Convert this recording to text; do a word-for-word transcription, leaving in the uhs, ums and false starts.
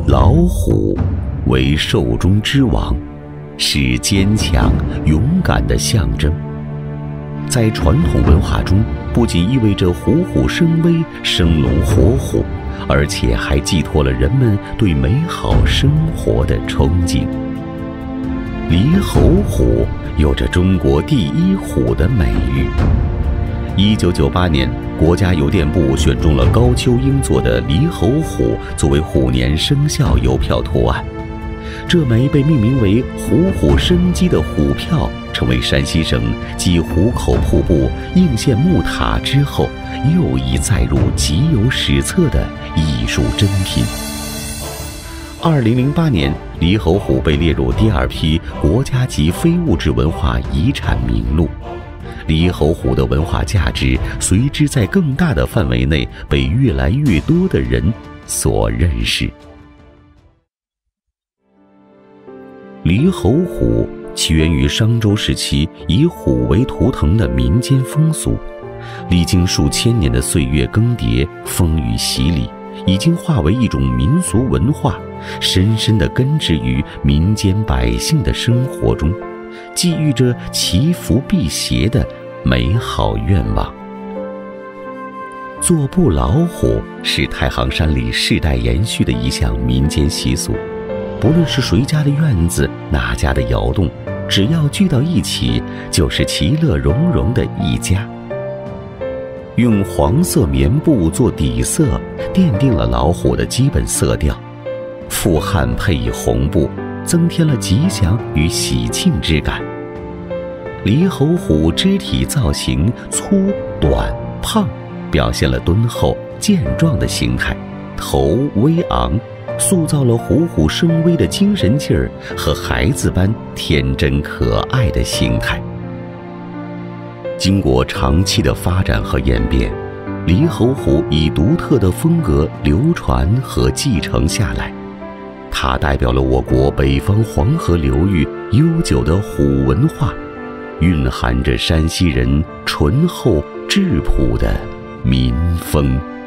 老虎为兽中之王，是坚强勇敢的象征。在传统文化中，不仅意味着虎虎生威、生龙活虎，而且还寄托了人们对美好生活的憧憬。狸猴虎有着中国第一虎的美誉。一九九八年，国家邮电部选中了高丘英做的狸猴虎作为虎年生肖邮票图案。这枚被命名为虎虎生机的虎票，成为山西省继虎口瀑布、应县木塔之后又一载入集邮史册的艺术珍品。二零零八年，狸猴虎被列入第二批国家级非物质文化遗产名录。狸猴虎的文化价值随之在更大的范围内被越来越多的人所认识。狸猴虎起源于商周时期以虎为图腾的民间风俗，历经数千年的岁月更迭、风雨洗礼，已经化为一种民俗文化，深深地根植于民间百姓的生活中，寄予着祈福辟邪的美好愿望。做布老虎是太行山里世代延续的一项民间习俗，不论是谁家的院子，哪家的窑洞，只要聚到一起，就是其乐融融的一家。用黄色棉布做底色，奠定了老虎的基本色调，复汉配以红布，增添了吉祥与喜庆之感。狸猴虎肢体造型粗短胖，表现了敦厚健壮的形态，头微昂，塑造了虎虎生威的精神劲儿和孩子般天真可爱的形态。经过长期的发展和演变，狸猴虎以独特的风格流传和继承下来，它代表了我国北方黄河流域悠久的虎文化，蕴含着山西人醇厚质朴的民风。